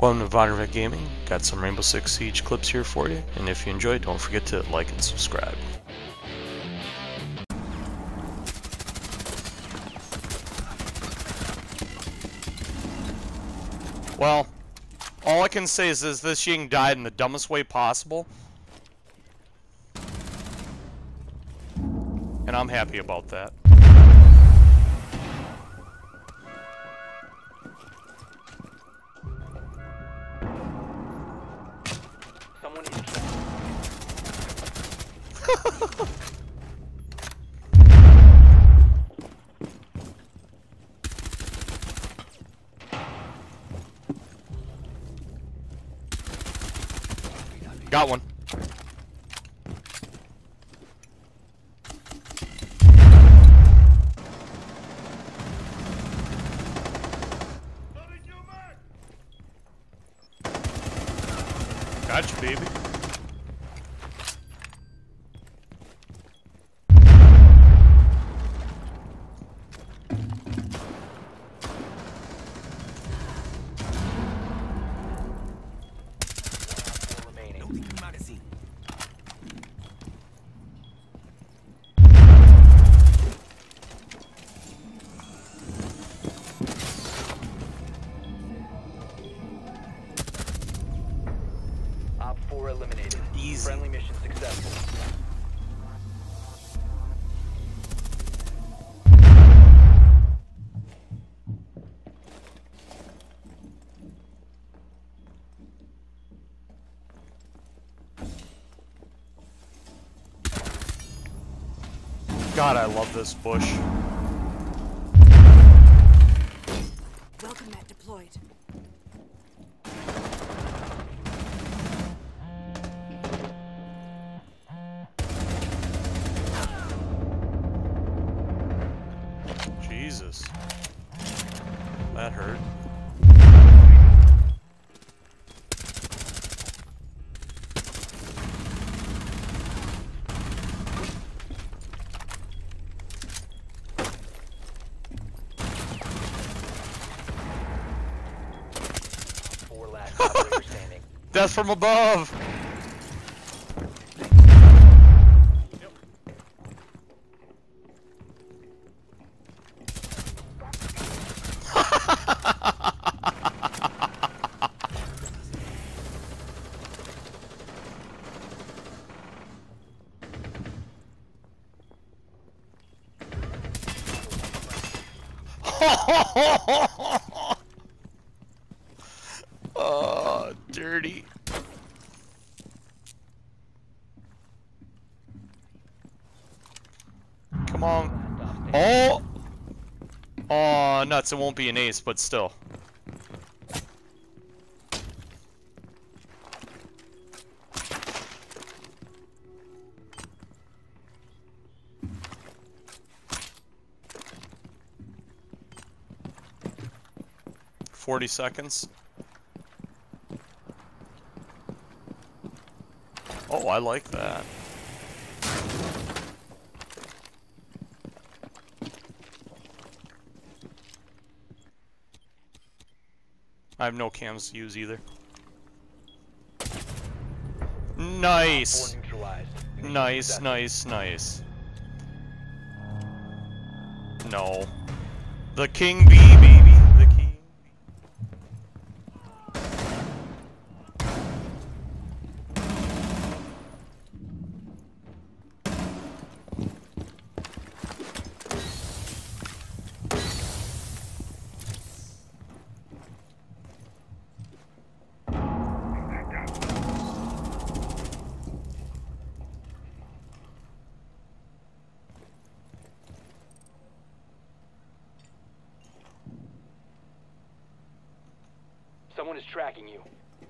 Welcome to Vondervet Gaming. Got some Rainbow Six Siege clips here for you, and if you enjoyed, don't forget to like and subscribe. Well, all I can say is this Ying died in the dumbest way possible, and I'm happy about that. Someone is Got one. Gotcha, baby. Op 4 eliminated. Easy. Friendly mission successful. God, I love this bush. Welcome mat deployed. Jesus. That hurt. Four last operator standing. Death from above! Oh, dirty. Come on. Oh! Oh, nuts. It won't be an ace, but still. "40 seconds. Oh, I like that. I have no cams to use either. Nice! Four neutralized. Mission Nice, successful. nice, nice. No. The King Bee, baby. The King. Someone is tracking you.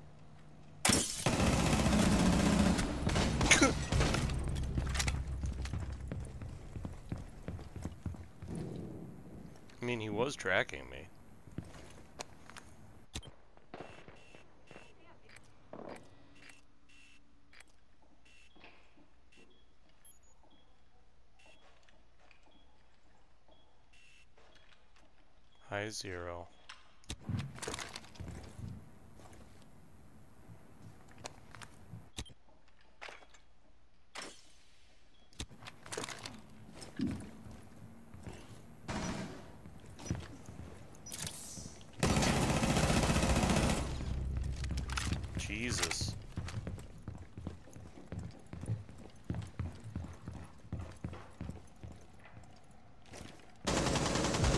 I mean, he was tracking me. High 0.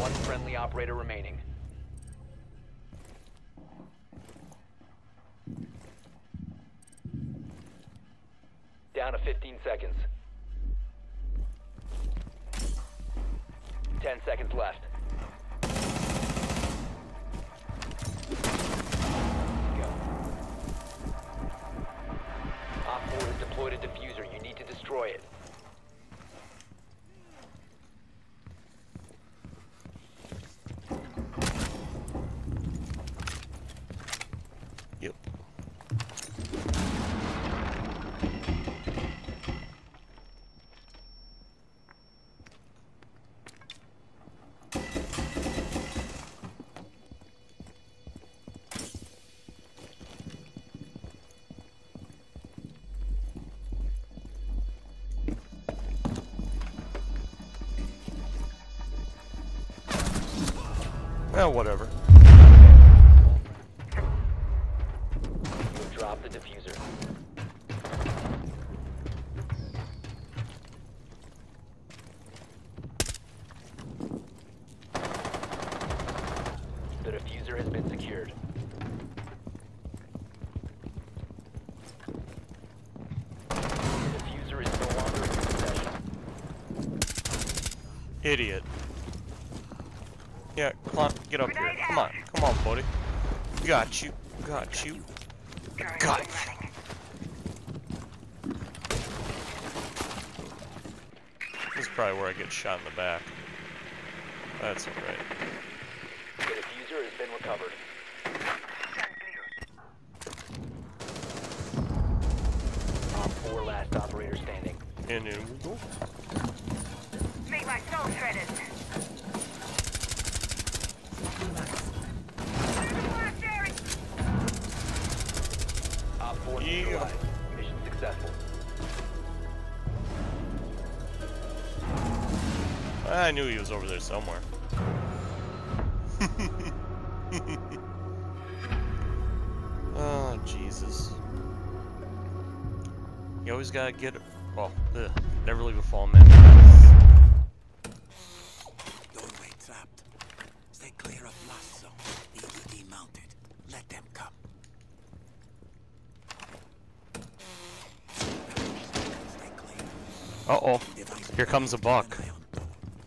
One friendly operator remaining. Down to 15 seconds. 10 seconds left. Go. Op 4 has deployed a diffuser. You need to destroy it. Yep. Well, whatever. You drop the diffuser. The diffuser has been secured. The diffuser is no longer in your possession. Idiot. Yeah, come on, get up here. Come on, buddy. Got you. Got you. Got you. This is probably where I get shot in the back. That's alright. The diffuser has been recovered. Op 4 last operator standing. And in we go. Make my soul shredded. Op 4 Yeah. neutralized. Mission successful. I knew he was over there somewhere. Oh, Jesus. You always gotta get it. Well, never leave a fallen man. Doorway trapped. Stay clear of blast zone. EDD mounted. Let them come. Stay clear. Uh-oh. Device Here comes a buck. eye on door.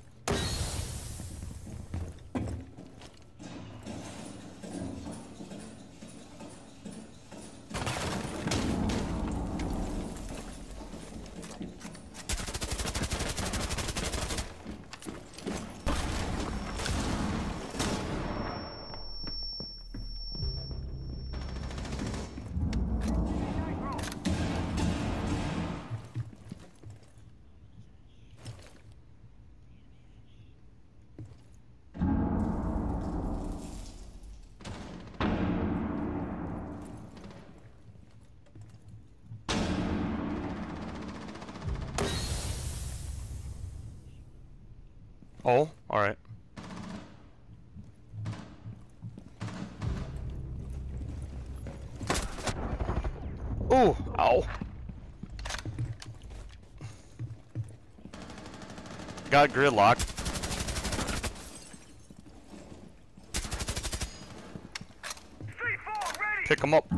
Oh, alright. Ooh, ow. Got gridlock. Pick him up.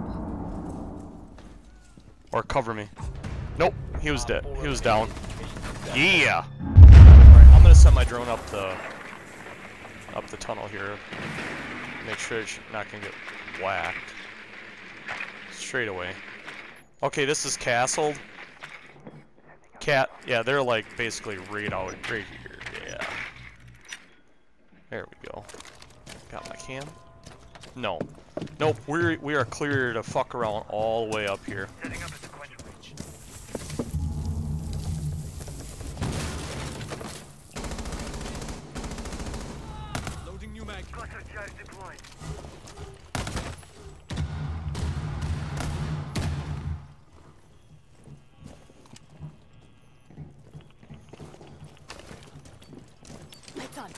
Or cover me. Nope, he was dead. He was down. Yeah. Alright, I'm gonna send my drone up the tunnel here. Make sure it's not gonna get whacked. Straight away. Okay, this is castled. Yeah, they're like basically right out right here. Yeah. There we go. Got my cam. No. Nope, we are clear to fuck around all the way up here. Setting up a sequential reach. Loading new mag. Cluster charge deployed. Lights on.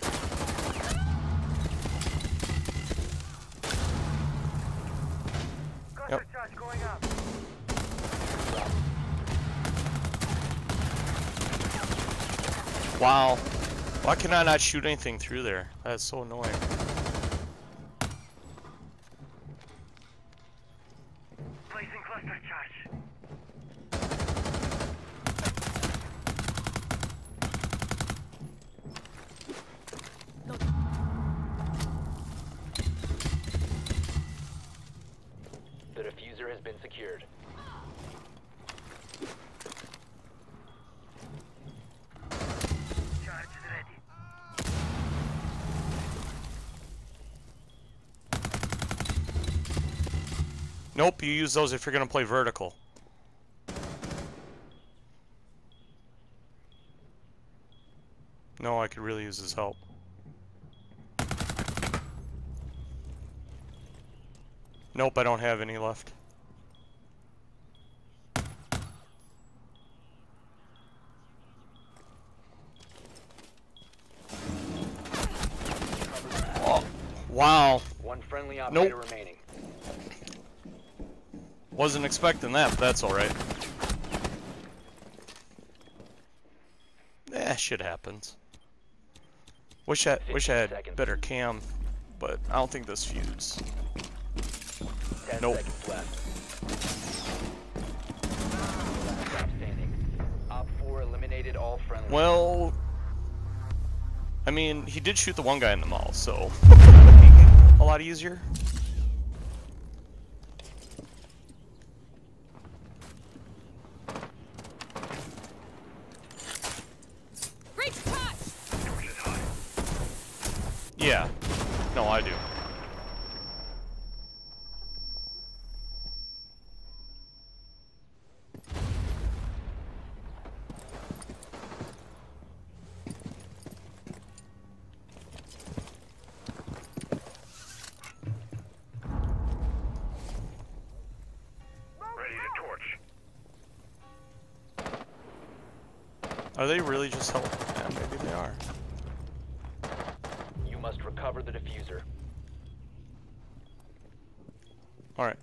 Cluster charge going up. Wow. Why can I not shoot anything through there? That's so annoying. Placing cluster charge. The diffuser has been secured. Charge is ready. Nope, you use those if you're gonna play vertical. No, I could really use his help. Nope, I don't have any left. Oh, wow. One friendly operator Nope. remaining. Wasn't expecting that, but that's alright. Shit happens. Wish I 15 had seconds. better cam, but I don't think this fuse. 10 Nope. seconds left. Last stop standing. Op 4 eliminated all friendly. Well, I mean, he did shoot the one guy in the mall, so a lot easier. Breach touch! Yeah. No, I do. Ready to torch. Are they really just helping? Yeah, maybe they are. You must recover the diffuser. Alright.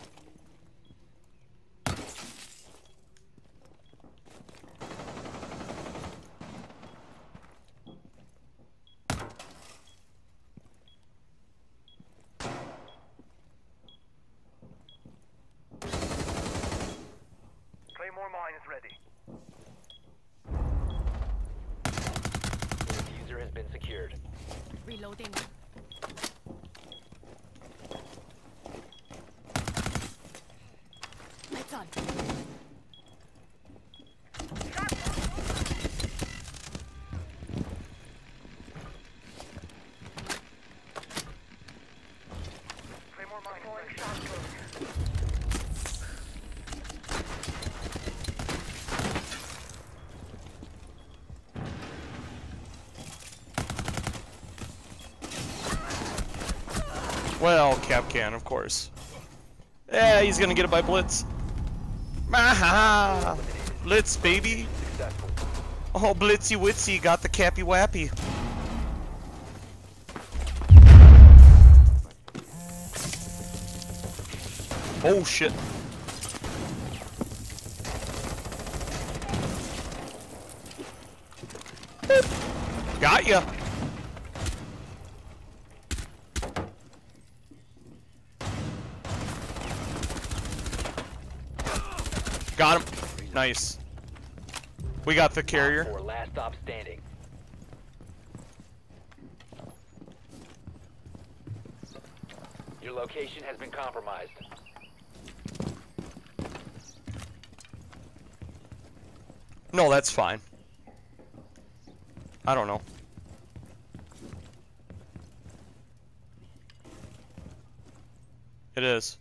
Claymore mine is ready. The diffuser has been secured. Reloading. Lights on. Claymore mine is ready. Well, Capcan, of course. Yeah, he's gonna get it by Blitz. Maha! Blitz, baby! Successful. Oh, Blitzy Witsy got the Cappy Wappy. Oh, shit. Got ya! Got him. Nice. We got the Op carrier. 4 last stop standing. Your location has been compromised. No, that's fine. I don't know. It is.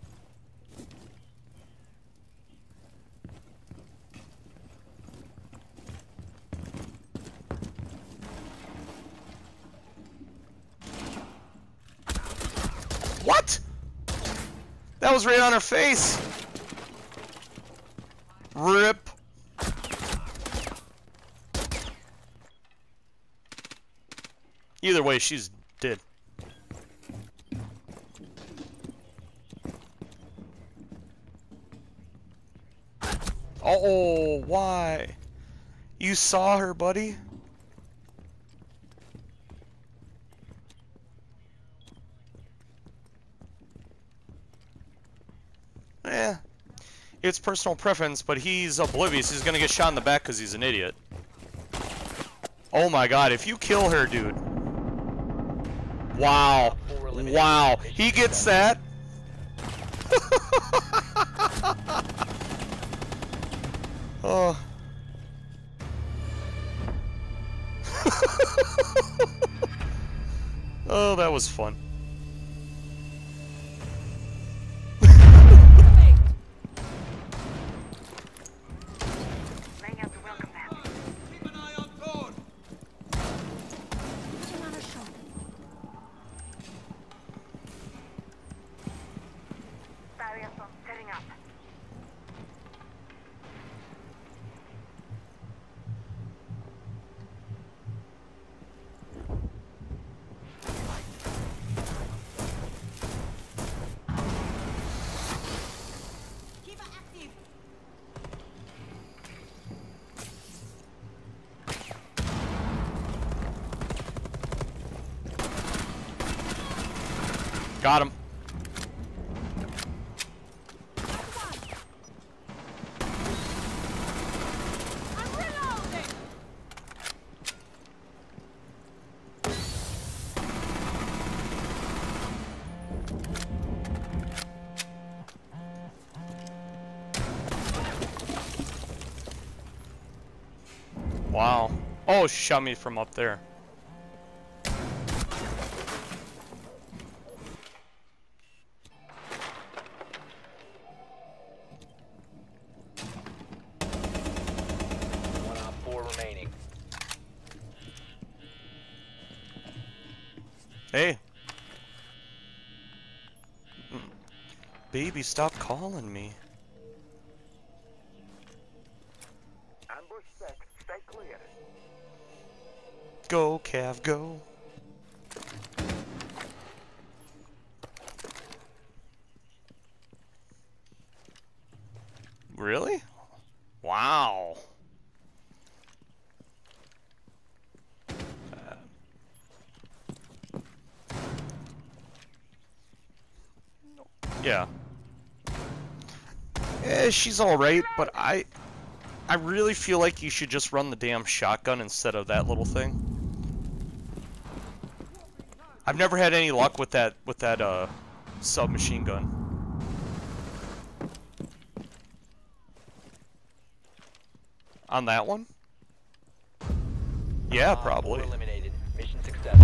What? That was right on her face. Rip. Either way, she's dead. Oh, why? You saw her, buddy? It's personal preference, but he's oblivious. He's gonna get shot in the back because he's an idiot. Oh my god, if you kill her, dude. Wow. Wow. He gets that. Oh. Oh, that was fun. Laying out the welcome mat. Keep an eye on Thorn. Putting on a show. Barrier from setting up. Keep it active. Got him. I'm reloading. Wow. Oh, she shot me from up there. One op 4 remaining. Hey. Baby, stop calling me. Ambush set. Stay clear. Go, Cav, go. Really? Wow. Yeah. Eh, she's alright, but I really feel like you should just run the damn shotgun instead of that little thing. I've never had any luck with that submachine gun. On that one? Yeah, Op 4 probably. eliminated. Mission successful.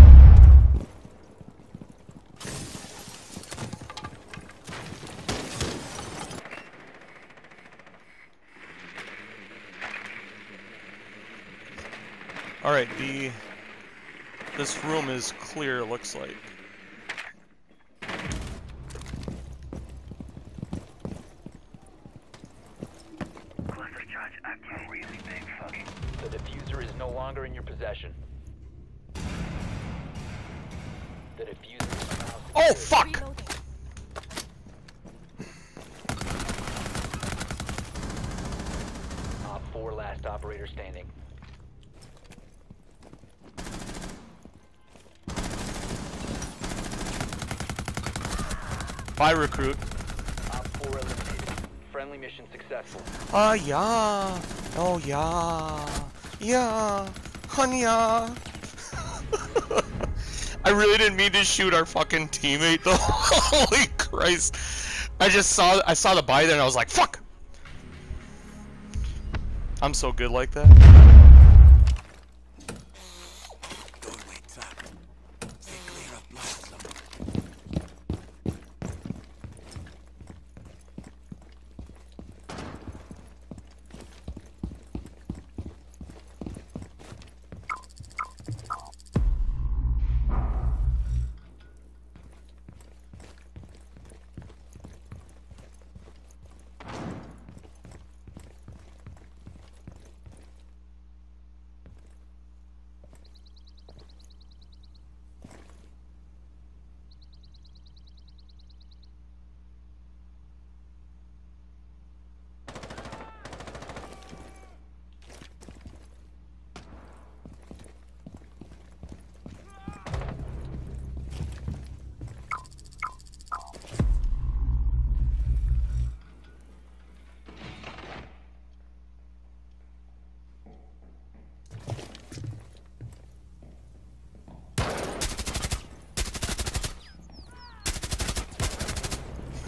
Alright, this room is clear, it looks like. Cluster charge active. Really big fucking. The diffuser is no longer in your possession. The diffuser is now Oh, secured. fuck! Reloading. Op 4 last operator standing. Bye, recruit. Op 4 eliminated. Friendly mission successful. Yeah. Oh, yeah. Yeah. Honey, yeah. I really didn't mean to shoot our fucking teammate, though. Holy Christ. I saw the buy there and I was like, fuck! I'm so good like that. Doorway trapped. Stay clear of blast zone.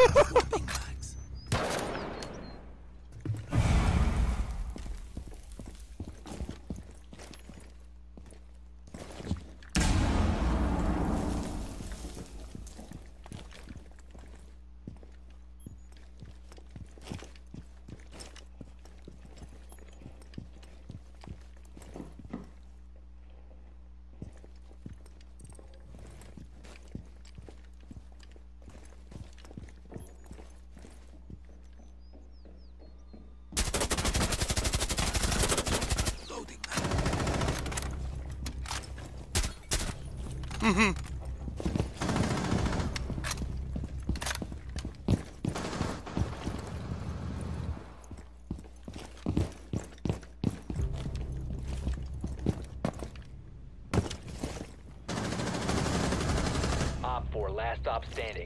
Swapping bags. Loading mag. Op 4, last stop standing.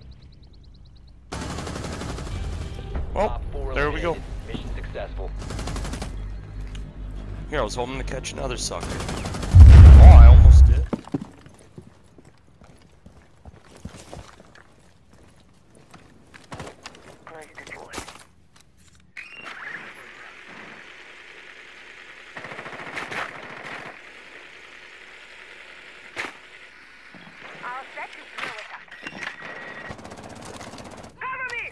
Well, Op 4 there we go. eliminated. Mission successful. Here, I was hoping to catch another sucker. Oh, I almost did. Close deployed. All set to deal with us. Cover me!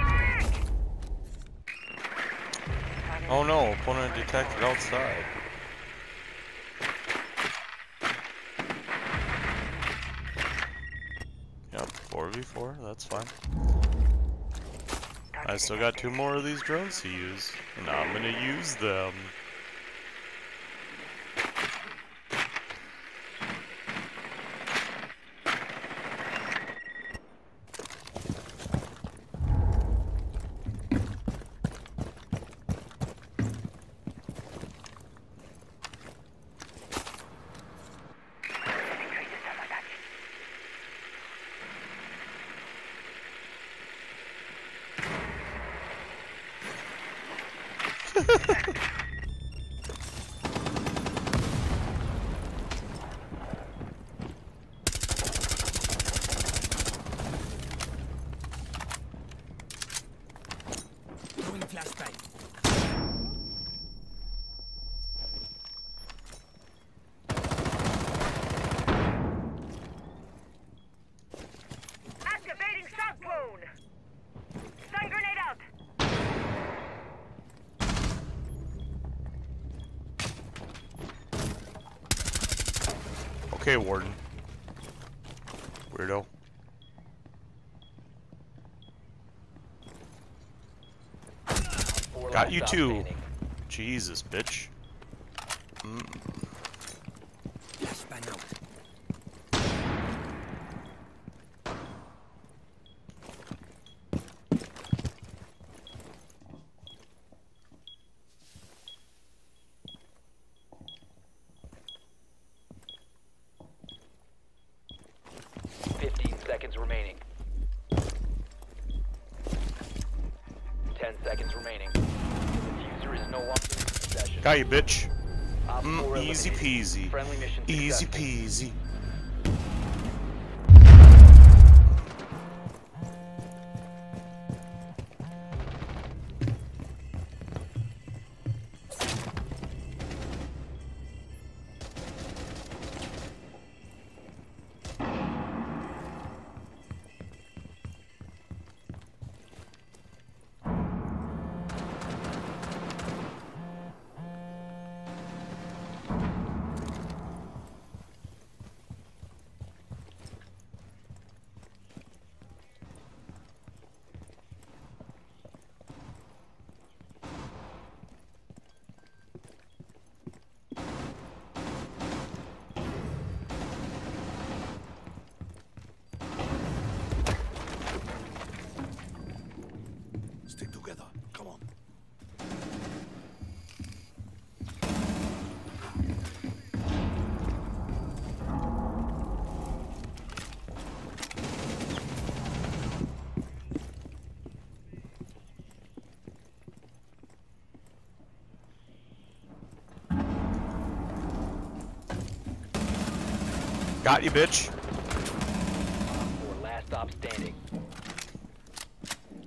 Reloading! Oh no, opponent detected outside. Yep, 4v4, that's fine. I still got 2 more of these drones to use, and I'm gonna use them. Throwing flashbang. Activating shock wound! Stun grenade out! Okay, Warden. Weirdo. Four Got last you stop too. standing. Jesus, bitch. Flashbang out. Seconds remaining. 10 seconds remaining. The diffuser is no longer in possession. Got you, bitch. Op 4 Easy eliminated. peasy. Friendly mission Easy successful. peasy. Stick together. Come on. Got you, bitch. Op 4 last stop standing.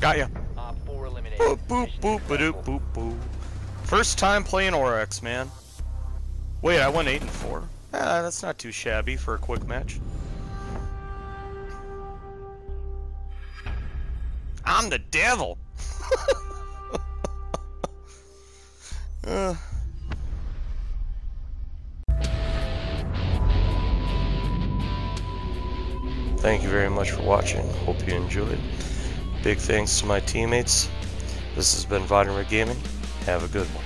Got ya. Op 4 eliminated. Boop, boop, Mission boop, ba-doop, successful. boop, boop. First time playing Oryx, man. Wait, I went 8-4. That's not too shabby for a quick match. I'm the devil. Thank you very much for watching. Hope you enjoyed. Big thanks to my teammates. This has been Vladimir Gaming. Have a good one.